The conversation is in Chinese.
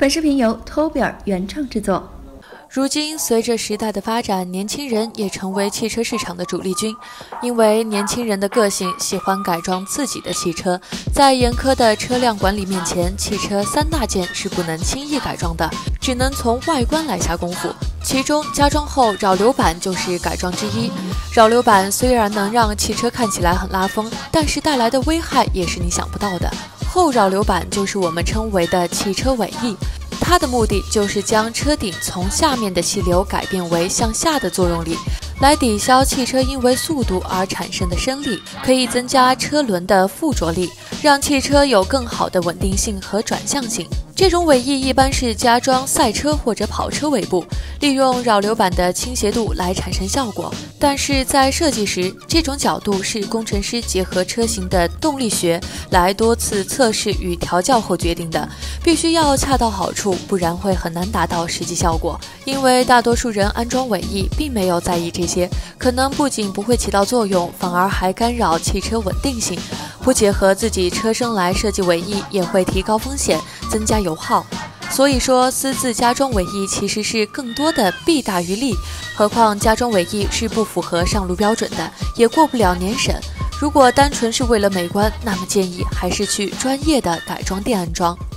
本视频由偷比尔原创制作。 如今，随着时代的发展，年轻人也成为汽车市场的主力军。因为年轻人的个性喜欢改装自己的汽车，在严苛的车辆管理面前，汽车3大件是不能轻易改装的，只能从外观来下功夫。其中，加装后扰流板就是改装之一。扰流板虽然能让汽车看起来很拉风，但是带来的危害也是你想不到的。后扰流板就是我们称为的汽车尾翼。它的目的就是将车顶从下面的气流改变为向下的作用力，来抵消汽车因为速度而产生的升力，可以增加车轮的附着力，让汽车有更好的稳定性和转向性。这种尾翼一般是加装赛车或者跑车尾部，利用扰流板的倾斜度来产生效果。但是在设计时，这种角度是工程师结合车型的动力学来多次测试与调教后决定的，必须要恰到好处，不然会很难达到实际效果。因为大多数人安装尾翼并没有在意这些，可能不仅不会起到作用，反而还干扰汽车稳定性。不结合自己车身来设计尾翼，也会提高风险，增加油耗。所以说，私自加装尾翼其实是更多的弊大于利。何况加装尾翼是不符合上路标准的，也过不了年审。如果单纯是为了美观，那么建议还是去专业的改装店安装。